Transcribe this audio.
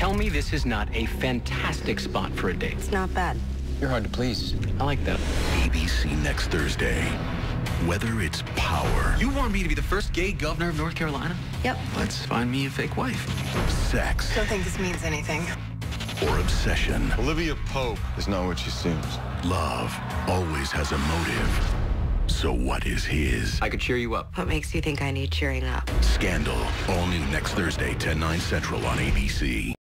Tell me this is not a fantastic spot for a date. It's not bad. You're hard to please. I like that. ABC next Thursday. Whether it's power. You want me to be the first gay governor of North Carolina? Yep. Let's find me a fake wife. Sex. Don't think this means anything. Or obsession. Olivia Pope is not what she seems. Love always has a motive. So what is his? I could cheer you up. What makes you think I need cheering up? Scandal. All new next Thursday, 10/9 Central on ABC.